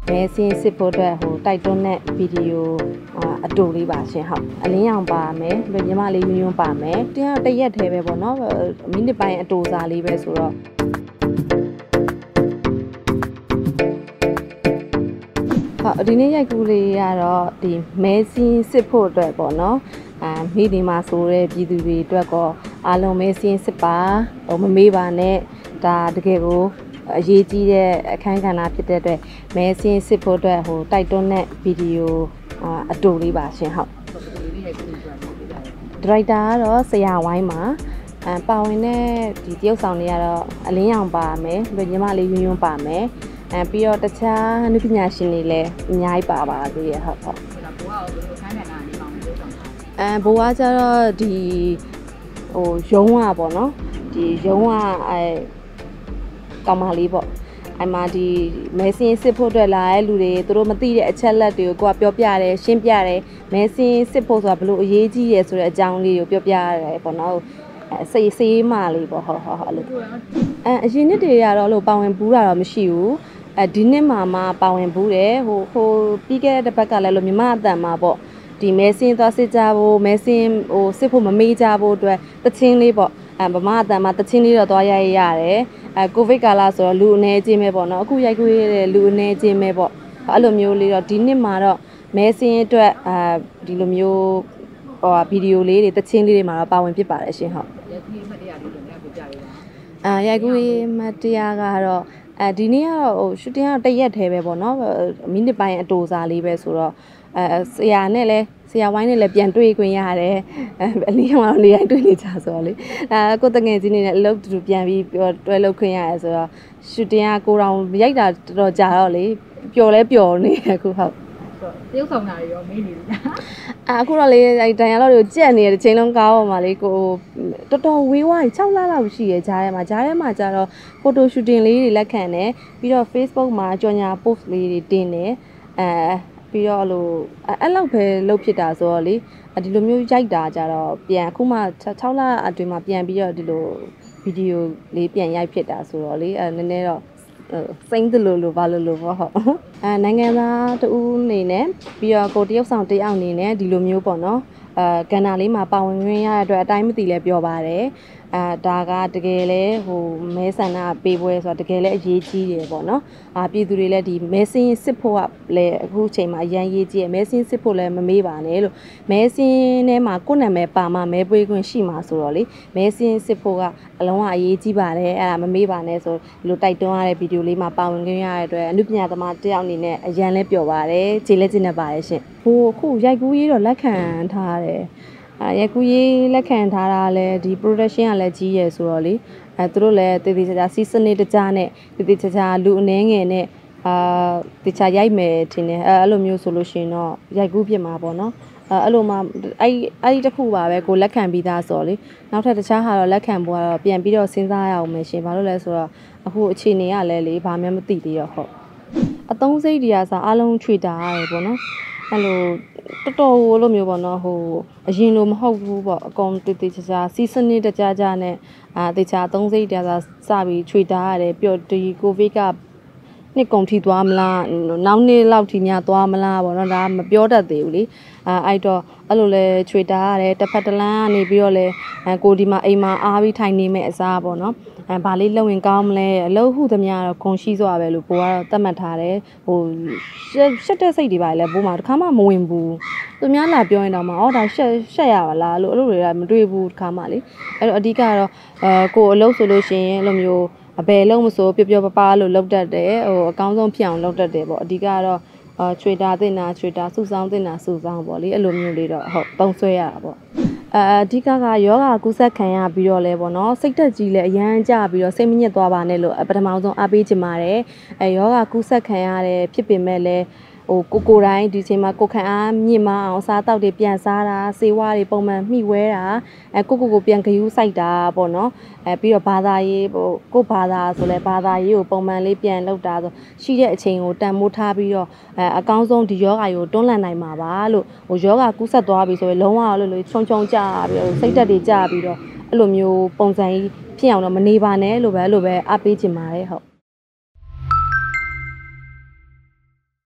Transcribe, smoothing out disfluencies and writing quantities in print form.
မဲစင်းစစ်ဖို့အတွက်တိုက်တွန်းတဲ့ဗီဒီယိုအတူလေးပါရှင်ဟုတ်အလင်းရောင်ပါမယ်ညီမလေးညွန်းပါမယ်တင်းတရက်သေးပဲပေါ့နော်မိနစ်ပိုင်းအတူစားလေးပဲဆိုတော့ဟုတ်ဒီနေ့ရိုက်ကူးလေးကတော့ဒီမဲစင်းစစ်ဖို့အတွက်ပေါ့နော်မိဒီမှာဆိုတဲ့ပြည်သူတွေအတွက်ကောအားလုံးမဲစင်းစစ်ပါမမေးပါနဲ့ဒါတကယ်ကိုအရေးကြီးတဲ့အခန်းကဏ္ဍဖြစ်တဲ့အတွက်မဲစင်းစစ်ဖို့အတွက်တိုက်တွန်းတဲ့ဗီဒီယိုအတူလေးပါရှင်ဟုတ်ဒရိုက်တာကတော့ဆရာဝိုင်းမှာပါဝင်တဲ့ဒီတရုတ်ဆောင်တွေကတော့အလင်းရောင်ပါမယ်ညီမလေးညွန်းပါမယ်ပြီးတော့တခြားအနုပညာရှင်တွေလည်းအများကြီးပါသေးရဲ့ဟုတ်ဟုတ်ဘိုးကကျတော့ဒီရုံးကပေါ့နော်ဒီရုံးကကောင်မလေးပေါ့အဲ့မှာဒီမဲစင်းစစ်ဖို့အတွက်လာတဲ့လူတွေသူတို့မသိတဲ့အချက်လက်တွေကိုကိုကပြောပြတယ်ရှင်းပြတယ်မဲစင်းစစ်ဖို့ဆိုတာဘလို့အရေးကြီးရယ်ဆိုတဲ့အကြောင်းလေးကိုပြောပြရတယ်ပေါ့နော်စေးမာလေးပေါ့ဟုတ်အဲ့လိုအရင်နှစ်တွေကတော့လို့ပါဝင်ဘူးတာတော့မရှိဘူးဒီနှစ်မှာပါဝင်ဘူးတယ်ပြီးခဲ့တဲ့တစ်ပတ်ကလည်းလို့မြမအတန်မှာပေါ့ဒီမဲစင်းသွားစစ်ကြဖို့မဲစင်းစစ်ဖို့မမေးကြဖို့အတွက်တချင်းလေးပေါ့ဗမာအတန်မှာတချင်းလေးတော့သွားရိုက်ရတယ်ကိုဗစ်ကာလဆိုတော့လူအနေချင်းပဲပေါ့နော်အခုရိုက်ခွေးရတဲ့လူအနေချင်းပဲပေါ့အဲ့လိုမျိုးလေးတော့ဒီနှစ်မှာတော့မဲစင်းအတွက်ဒီလိုမျိုးဗီဒီယိုလေးတွေတချင်းလေးတွေမှာတော့ပါဝင်ဖြစ်ပါတယ်ရှင်ဟုတ်ရိုက်ခွေးမှတ်တရလေးတွေလည်းပြပြရအောင်ရိုက်ခွေးမှတ်တရကတော့ဒီနေ့ကတော့ရှူတင်ကတော့တရက်သေးပဲပေါ့နော်မိနစ်ပိုင်းအတူစားလေးပဲဆိုတော့ဆရာနဲ့လည်းဆရာဝိုင်းနဲ့လည်းပြန်တွေ့ခွင့်ရတယ်အလင်းရောင်တော့နေတိုင်းတွေ့နေကြဆိုတော့လေကိုတငယ်ချင်းနေနဲ့အလုပ်တူပြန်ပြီးတွဲလုပ်ခွင့်ရတယ်ဆိုတော့ရှူတင်ကကိုတောင်ရိုက်တာတော်တော်ကြာတော့လေပျော်လဲပျော်နေအခုဟုတ်တရုပ်ဆောင်တာတွေရောမေးနေပြီလားအခုတော့လေဒန်ရလောက်တွေကိုကြက်နေတဲ့ချိန်လုံးကားပေါ်မှာလေကိုတော်တော်ဝေးဝါး6လလောက်ရှိရကြားထဲမှာကျတော့ဖိုတိုရှူတင်လေးတွေလက်ခံတယ်ပြီးတော့ Facebook မှာကြော်ညာ post လေးတွေတင်တယ်ပြီးတော့အဲ့လောက်ပဲလုပ်ဖြစ်တာဆိုတော့လေဒီလိုမျိုးရိုက်တာကြတော့ပြန်အခုမှ6လအတွင်းမှာပြန်ပြီးတော့ဒီလိုဗီဒီယိုလေးပြန်ရိုက်ဖြစ်တာဆိုတော့လေနည်းနည်းတော့စိမ့်တယ်လို့ဘာလို့ပေါ့ဟုတ်နိုင်ငံသားတူအနေနဲ့ပြီးတော့ကိုတရုတ်ဆောင်တယောက်အနေနဲ့ဒီလိုမျိုးပေါ့နော်ကဏ္ဍလေးမှာပါဝင်ခွင့်ရတဲ့အတွက်အတိုင်းမသိလဲပြောပါတယ်ဒါကတကယ်လဲမဲဆန္ဒပေးပွဲဆိုတော့တကယ်လဲအရေးကြီးတယ်ပေါ့နော်ပြည်သူတွေလည်းဒီမဲစင်းစစ်ဖို့ကလည်းအခုချိန်မှာအရန်ရေးကြီးရမဲစင်းစစ်ဖို့လည်းမမေးပါနဲ့လို့မဲစင်းထဲမှာကိုယ့်နာမည်ပါမှမဲပွေးခွင့်ရှိမှာဆိုတော့လေမဲစင်းစစ်ဖို့ကအလုံးဝအရေးကြီးပါတယ်အဲ့ဒါမမေးပါနဲ့ဆိုဒီလိုတိုက်တွန်းရတဲ့ဗီဒီယိုလေးမှာပါဝင်ခွင့်ရတဲ့အတွက်အနုပညာသမားတယောက်အနေနဲ့အရန်လဲပျော်ပါတယ်ခြေလက်ကျဉ်းနေပါတယ်ရှင်အခုရိုက်ကူးရေးတော့လက်ခံထားတယ်ရိုက်ကူးရေးလက်ခံထားတာလဲဒီ production ကလည်းကြီးရယ်ဆိုတော့လေသူတို့လည်းတည်တည်ချာစီးစနစ်တကျနဲ့တည်တည်ချာလူအနေငယ်နဲ့တခြားရိုက်မယ်ထင်တယ်အဲ့လိုမျိုးဆိုလို့ရှိရင်တော့ရိုက်ကူးဖြစ်မှာပေါ့နော်အဲ့လိုမှအဲ့ဒီတစ်ခုပါပဲကိုလက်ခံပြီးသားဆိုတော့လေနောက်ထပ်တခြားဟာတော့လက်ခံဖို့ကတော့ပြန်ပြီးတော့စဉ်းစားရအောင်မယ်ရှင်ဘာလို့လဲဆိုတော့အခုအခြေအနေကလည်းလေဘာမှမသိသေးတော့ဟုတ်အသုံးစိတ်တွေကစားအားလုံးချွေတာရတယ်ပေါ့နော်အဲ့လိုတော်တော်လိုမျိုးပေါ့နော်အရင်လိုမဟုတ်ဘူးပေါ့အကောင်တည်ချာစီးစနစ်တကြနဲ့တခြားသုံးစိတ်တွေကစပြီးချွေတာရတယ်ပြီးတော့ဒီကိုဗစ်ကနှစ်ကုန်ထိသွားမလားနောက်နှစ်လောက်ထိများသွားမလားပေါ့နော်ဒါမပြောတတ်သေးဘူးလေအဲ့တော့အဲ့လိုလဲချွေတာရတယ်တစ်ဖက်တစ်လမ်းကနေပြီးတော့လဲကိုဒီမှာအိမ်မှာအားပြီးထိုင်နေမဲ့အစားပေါ့နော်ဘာလေးလုံဝင်ကောင်းမလဲအလုပ်ဟုသမျှတော့ဂုံရှိစွာပဲလို့ဘိုးကတော့သတ်မှတ်ထားတယ်ရှက်တဲ့စိတ်တွေပါလေဘိုးမှာတစ်ခါမှမဝင်ဘူးသူများလာပြောရင်တော့မှဒါရှက်ရပါလားလို့အဲ့လိုတွေကမတွေ့ဘူးတစ်ခါမှလေအဲ့တော့အဓိကတော့ကိုအလုပ်ဆိုလို့ရှိရင်အဲ့လိုမျိုးအဘယ်လုံးမဆိုပျော်ပပါလို့လုပ်တတ်တယ်အကောင်းဆုံးဖြစ်အောင်လုပ်တတ်တယ်ပေါ့အဓိကတော့ချွေတာတင်တာချွေတာစုဆောင်းတင်တာစုဆောင်းပေါ့လေအဲ့လိုမျိုးလေးတော့ဟုတ်သုံးဆွဲရတာပေါ့အဓိကယောဂကူးစက်ခံရပြီးတော့လဲပေါ့နော်စိတ်သက်ကြီးလဲအရန်ကြပြီးတော့စိတ်မညစ်သွားပါနဲ့လို့ပထမဆုံးအားပေးချင်ပါတယ်ယောဂကူးစက်ခံရတယ်ဖြစ်ပေမဲ့လဲကိုတိုင်းဒီချိန်မှာကိုခံအားမြင့်မအောင်စားတောက်တွေပြန်စားတာစေဝါတွေပုံမှန်မှီဝဲတာကိုပြန်ဂယူးစိုက်တာပေါ့နော်ပြီးတော့ဘာသာရေးကိုဘာသာဆိုလဲဘာသာရေးကိုပုံမှန်လေးပြန်လုပ်တာဆိုရှိတဲ့အချိန်ကိုတန်မိုးထားပြီးတော့အကောင်းဆုံးဒီယောဂါကိုတွန်းလှန်နိုင်မှာပါလို့ယောဂါကူးဆက်သွားပြီဆိုရင်လုံးဝလို့ချုံကြပြီးတော့စိတ်တက်တွေကြပြီးတော့အဲ့လိုမျိုးပုံစံကြီးဖြစ်အောင်တော့မနေပါနဲ့လို့ပဲအားပေးချင်ပါတယ်ဟုတ်